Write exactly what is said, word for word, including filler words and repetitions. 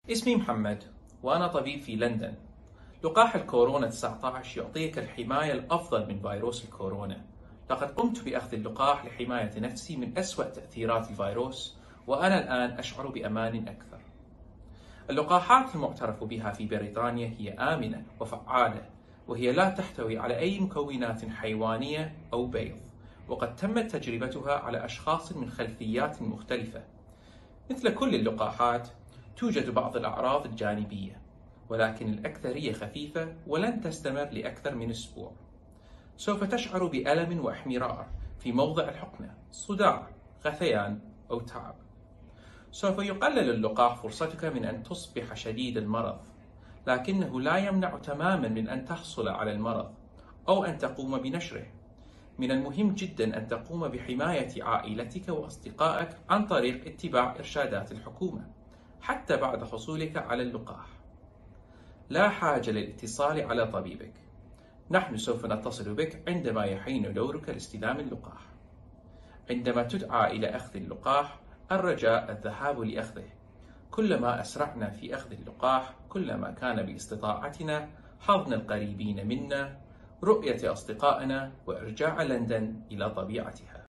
اسمي محمد وأنا طبيب في لندن. لقاح الكورونا تسعة عشر يعطيك الحماية الأفضل من فيروس الكورونا. لقد قمت بأخذ اللقاح لحماية نفسي من أسوأ تأثيرات الفيروس، وأنا الآن أشعر بأمان أكثر. اللقاحات المعترف بها في بريطانيا هي آمنة وفعالة، وهي لا تحتوي على أي مكونات حيوانية أو بيض، وقد تمت تجربتها على أشخاص من خلفيات مختلفة. مثل كل اللقاحات، توجد بعض الأعراض الجانبية، ولكن الأكثرية خفيفة ولن تستمر لأكثر من أسبوع. سوف تشعر بألم واحمرار في موضع الحقنة، صداع، غثيان أو تعب. سوف يقلل اللقاح فرصتك من أن تصبح شديد المرض، لكنه لا يمنع تماما من أن تحصل على المرض أو أن تقوم بنشره. من المهم جدا أن تقوم بحماية عائلتك وأصدقائك عن طريق اتباع إرشادات الحكومة حتى بعد حصولك على اللقاح. لا حاجة للاتصال على طبيبك، نحن سوف نتصل بك عندما يحين دورك لاستلام اللقاح. عندما تدعى إلى أخذ اللقاح، الرجاء الذهاب لأخذه. كلما أسرعنا في أخذ اللقاح، كلما كان باستطاعتنا حضن القريبين منا، رؤية أصدقائنا، وإرجاع لندن إلى طبيعتها.